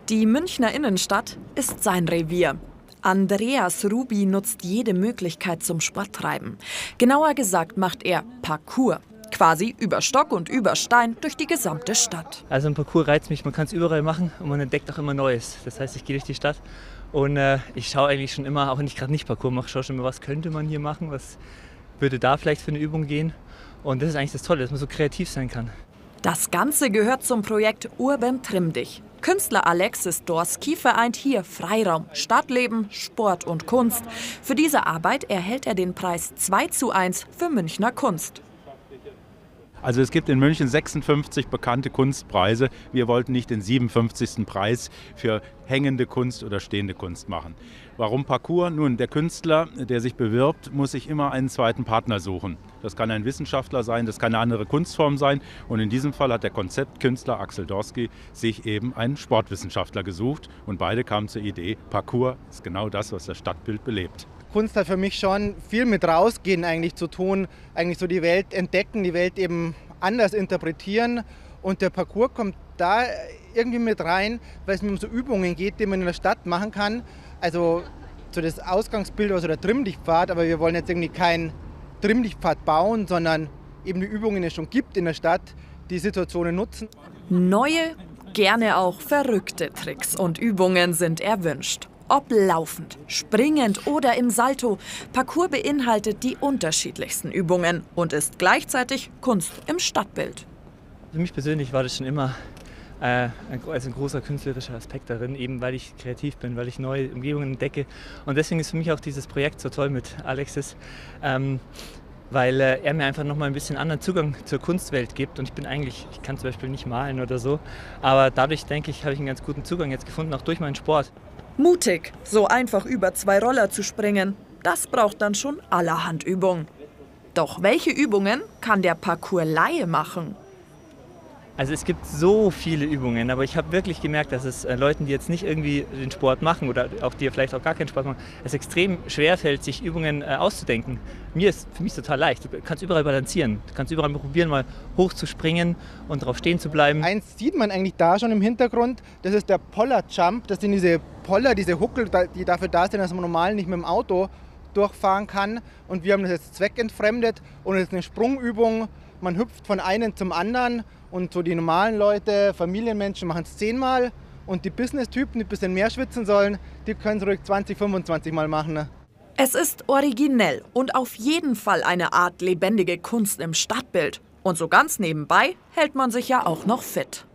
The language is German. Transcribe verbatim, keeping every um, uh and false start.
Die Münchner Innenstadt ist sein Revier. Andreas Rubi nutzt jede Möglichkeit zum Sporttreiben. Genauer gesagt macht er Parkour. Quasi über Stock und über Stein durch die gesamte Stadt. Also ein Parkour reizt mich, man kann es überall machen und man entdeckt auch immer Neues. Das heißt, ich gehe durch die Stadt und äh, ich schaue eigentlich schon immer, auch wenn ich gerade nicht Parkour mache, schaue schon immer, was könnte man hier machen, was würde da vielleicht für eine Übung gehen. Und das ist eigentlich das Tolle, dass man so kreativ sein kann. Das Ganze gehört zum Projekt Urban Trimm dich. Künstler Alexis Dorski vereint hier Freiraum, Stadtleben, Sport und Kunst. Für diese Arbeit erhält er den Preis zwei zu eins für Münchner Kunst. Also es gibt in München sechsundfünfzig bekannte Kunstpreise. Wir wollten nicht den siebenundfünfzigsten Preis für hängende Kunst oder stehende Kunst machen. Warum Parkour? Nun, der Künstler, der sich bewirbt, muss sich immer einen zweiten Partner suchen. Das kann ein Wissenschaftler sein, das kann eine andere Kunstform sein. Und in diesem Fall hat der Konzeptkünstler Axel Dorski sich eben einen Sportwissenschaftler gesucht. Und beide kamen zur Idee, Parkour ist genau das, was das Stadtbild belebt. Kunst hat für mich schon viel mit rausgehen eigentlich zu tun, eigentlich so die Welt entdecken, die Welt eben anders interpretieren und der Parkour kommt da irgendwie mit rein, weil es mir um so Übungen geht, die man in der Stadt machen kann. Also so das Ausgangsbild war so der Trimm-dich-Pfad, aber wir wollen jetzt irgendwie keinen Trimm-dich-Pfad bauen, sondern eben die Übungen, die es schon gibt in der Stadt, die Situationen nutzen. Neue, gerne auch verrückte Tricks und Übungen sind erwünscht. Ob laufend, springend oder im Salto, Parkour beinhaltet die unterschiedlichsten Übungen und ist gleichzeitig Kunst im Stadtbild. Für mich persönlich war das schon immer äh, ein, also ein großer künstlerischer Aspekt darin, eben weil ich kreativ bin, weil ich neue Umgebungen entdecke. Und deswegen ist für mich auch dieses Projekt so toll mit Alexis, ähm, weil äh, er mir einfach noch mal ein bisschen anderen Zugang zur Kunstwelt gibt. Und ich bin eigentlich, ich kann zum Beispiel nicht malen oder so, aber dadurch, denke ich, habe ich einen ganz guten Zugang jetzt gefunden, auch durch meinen Sport. Mutig, so einfach über zwei Roller zu springen, das braucht dann schon allerhand Übung. Doch welche Übungen kann der Parkour-Laie machen? Also es gibt so viele Übungen, aber ich habe wirklich gemerkt, dass es äh, Leuten, die jetzt nicht irgendwie den Sport machen oder auch die vielleicht auch gar keinen Sport machen, es extrem schwer fällt, sich Übungen äh, auszudenken. Mir ist für mich total leicht. Du kannst überall balancieren. Du kannst überall probieren, mal hoch zu springen und drauf stehen zu bleiben. Eins sieht man eigentlich da schon im Hintergrund, das ist der Poller-Jump. Das sind diese Poller, diese Huckel, die dafür da sind, dass man normal nicht mit dem Auto durchfahren kann. Und wir haben das jetzt zweckentfremdet und es ist eine Sprungübung. Man hüpft von einem zum anderen und so die normalen Leute, Familienmenschen machen es zehnmal und die Business-Typen, die ein bisschen mehr schwitzen sollen, die können es ruhig zwanzig, fünfundzwanzig Mal machen. Es ist originell und auf jeden Fall eine Art lebendige Kunst im Stadtbild. Und so ganz nebenbei hält man sich ja auch noch fit.